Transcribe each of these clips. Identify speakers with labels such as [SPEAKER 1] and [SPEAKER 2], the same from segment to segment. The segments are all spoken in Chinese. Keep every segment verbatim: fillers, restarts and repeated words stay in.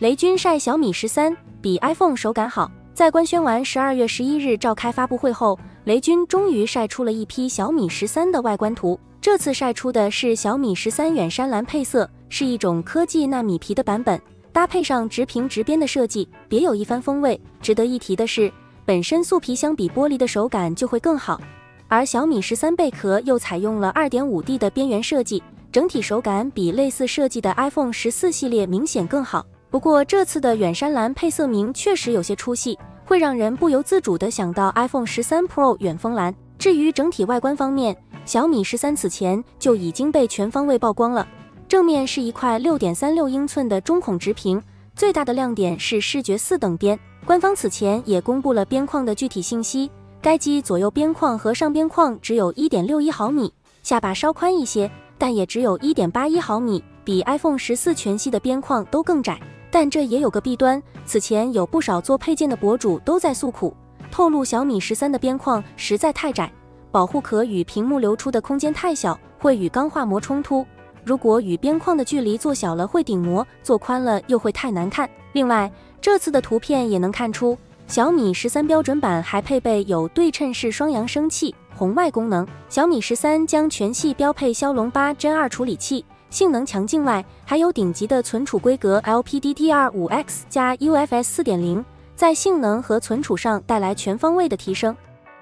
[SPEAKER 1] 雷军晒小米十三比 iPhone 手感好。在官宣完十二月十一日召开发布会后，雷军终于晒出了一批小米十三的外观图。这次晒出的是小米十三远山蓝配色，是一种科技纳米皮的版本，搭配上直屏直边的设计，别有一番风味。值得一提的是，本身素皮相比玻璃的手感就会更好，而小米十三贝壳又采用了 二点五 D 的边缘设计，整体手感比类似设计的 iPhone 十四系列明显更好。不过这次的远山蓝配色名确实有些出戏，会让人不由自主地想到 iPhone 十三 Pro 远峰蓝。至于整体外观方面，小米十三此前就已经被全方位曝光了。正面是一块 六点三六英寸的中孔直屏，最大的亮点是视觉四等边。官方此前也公布了边框的具体信息，该机左右边框和上边框只有 一点六一毫米，下巴稍宽一些，但也只有 一点八一毫米，比 iPhone 十四全系的边框都更窄。但这也有个弊端，此前有不少做配件的博主都在诉苦，透露小米十三的边框实在太窄，保护壳与屏幕留出的空间太小，会与钢化膜冲突。如果与边框的距离做小了会顶膜，做宽了又会太难看。另外，这次的图片也能看出，小米十三标准版还配备有对称式双扬声器、红外功能。小米十三将全系标配骁龙八 Gen 二处理器，性能强劲外，还有顶级的存储规格 L P D D R 五 X 加 U F S 四点零， 在性能和存储上带来全方位的提升。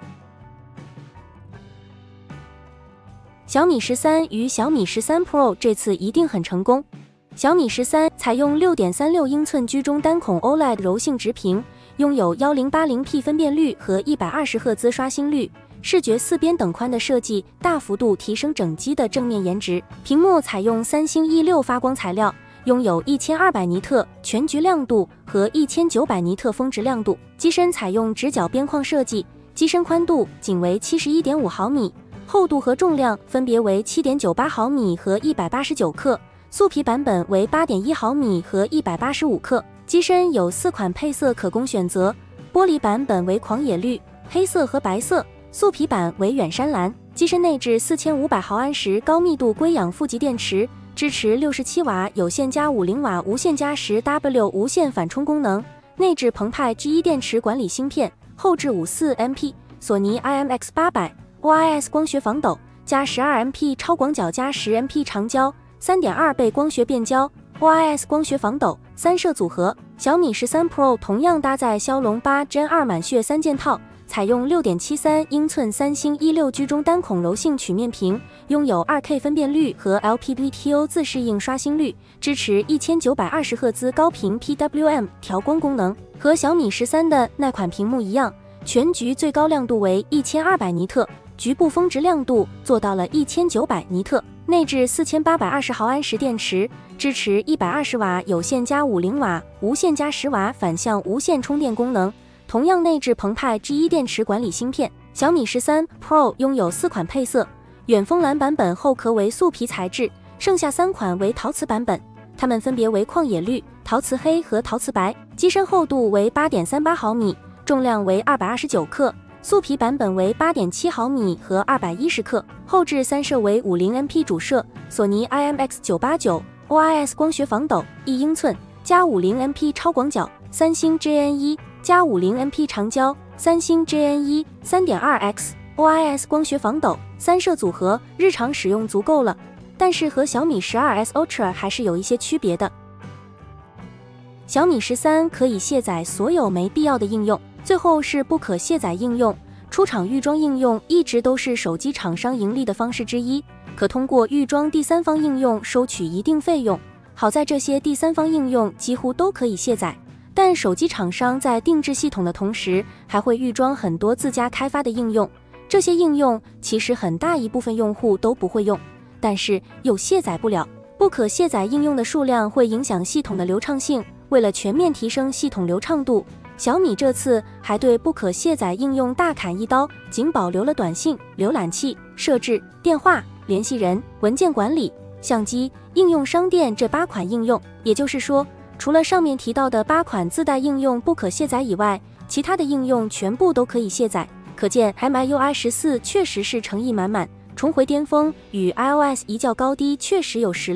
[SPEAKER 1] 小米十三与小米十三 Pro 这次一定很成功。小米十三采用 六点三六英寸居中单孔 O L E D 柔性直屏，拥有 一零八零P 分辨率和一百二十赫兹刷新率，视觉四边等宽的设计大幅度提升整机的正面颜值。屏幕采用三星 E 六 发光材料，拥有一千二百尼特全局亮度和一千九百尼特峰值亮度。机身采用直角边框设计，机身宽度仅为 七十一点五毫米，厚度和重量分别为 七点九八毫米和一百八十九克，素皮版本为 八点一毫米和一百八十五克。机身有四款配色可供选择，玻璃版本为狂野绿、黑色和白色，素皮版为远山蓝。机身内置四千五百毫安时高密度硅氧负极电池，支持六十七瓦有线加五十瓦无线加 十 W 无线反充功能，内置澎湃 G 一 电池管理芯片，后置 五十四安培，索尼 I M X 八百 O I S 光学防抖，加 十二安培 超广角加 十安培长焦， 三点二倍光学变焦 O I S 光学防抖，三摄组合。小米十三 Pro 同样搭载骁龙八 Gen 二满血三件套，采用 六点七三英寸三星 E 六 居中单孔柔性曲面屏，拥有 二K 分辨率和 L P B T O 自适应刷新率，支持一千九百二十赫兹高频 P W M 调光功能。和小米十三的那款屏幕一样，全局最高亮度为一千二百尼特，局部峰值亮度做到了一千九百尼特，内置四千八百二十毫安时电池，支持一百二十瓦有线加五十瓦无线加十瓦反向无线充电功能，同样内置澎湃 G 一 电池管理芯片。小米十三 Pro 拥有四款配色，远峰蓝版本后壳为素皮材质，剩下三款为陶瓷版本，它们分别为旷野绿、陶瓷黑和陶瓷白。机身厚度为 八点三八毫米，重量为二百二十九克，素皮版本为 八点七毫米和二百一十克，后置三摄为五十安培主摄，索尼 I M X 九八九 O I S 光学防抖一英寸，加五十安培超广角，三星 J N 一 加五十安培长焦，三星 J N 一 三点二 X O I S 光学防抖，三摄组合，日常使用足够了。但是和小米十二 S Ultra 还是有一些区别的。小米十三可以卸载所有没必要的应用。最后是不可卸载应用。出厂预装应用一直都是手机厂商盈利的方式之一，可通过预装第三方应用收取一定费用。好在这些第三方应用几乎都可以卸载，但手机厂商在定制系统的同时，还会预装很多自家开发的应用。这些应用其实很大一部分用户都不会用，但是又卸载不了。不可卸载应用的数量会影响系统的流畅性，为了全面提升系统流畅度，小米这次还对不可卸载应用大砍一刀，仅保留了短信、浏览器、设置、电话、联系人、文件管理、相机、应用商店这八款应用。也就是说，除了上面提到的八款自带应用不可卸载以外，其他的应用全部都可以卸载。可见 M I U I 十四确实是诚意满满，重回巅峰，与 iOS 一较高低，确实有实力。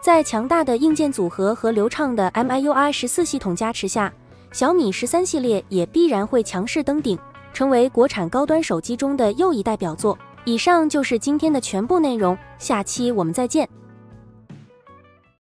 [SPEAKER 1] 在强大的硬件组合和流畅的 M I U I 十四系统加持下，小米十三系列也必然会强势登顶，成为国产高端手机中的又一代表作。以上就是今天的全部内容，下期我们再见。